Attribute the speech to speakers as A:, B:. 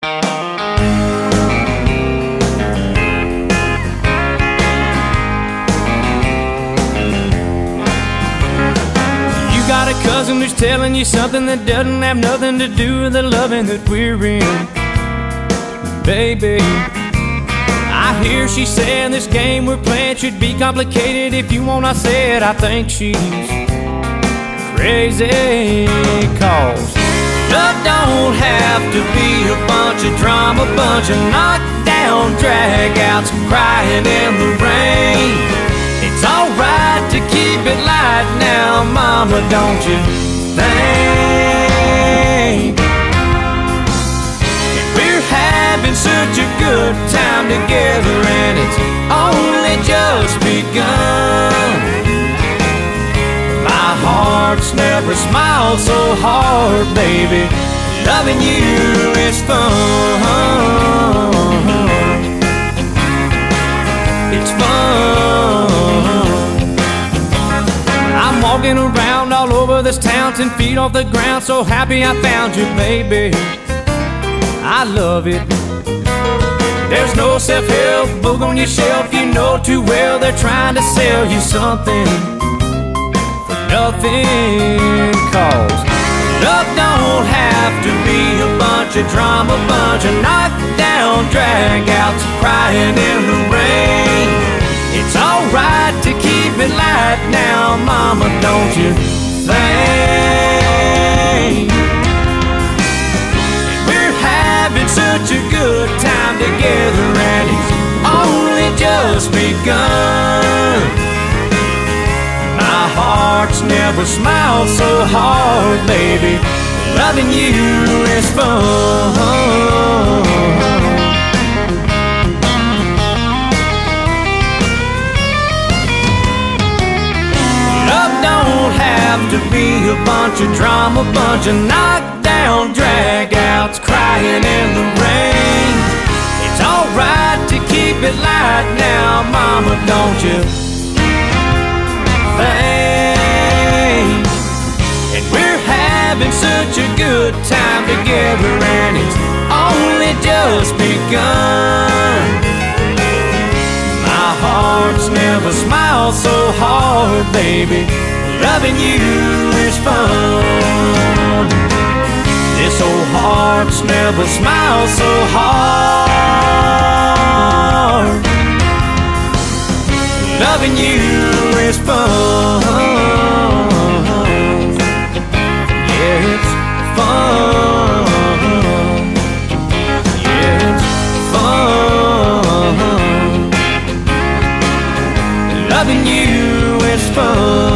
A: Got a cousin who's telling you something that doesn't have nothing to do with the loving that we're in. Baby, I hear she saying this game we're playing should be complicated. If you want, I said I think she's crazy. Cause love don't have to be a bunch of drama, bunch of knockdown drag-outs, crying in the rain. It's alright to keep it light now, mama, don't you think? And we're having such a good time together, and it's only just begun. My heart's never smiled so hard, baby. Loving you is fun. It's fun. I'm walking around all over this town, 10 feet off the ground, so happy I found you, baby. I love it. There's no self-help book on your shelf, you know too well they're trying to sell you something for nothing. Cause love don't have to be a bunch of drama, bunch of knockdown drag-outs, crying in the rain. It's alright to keep it light now, mama, don't you think? And we're having such a good time together, and it's only just begun. My heart's never smiled so hard, baby. Loving you is fun. To be a bunch of drama, bunch of knockdown drag-outs, crying in the rain. It's alright to keep it light now, mama, don't you think? And we're having such a good time together, and it's only just begun. My heart's never smiled so hard, baby. Loving you is fun. This old heart's never smiled so hard. Loving you is fun. Yeah, it's fun. Yeah, it's fun. Loving you is fun.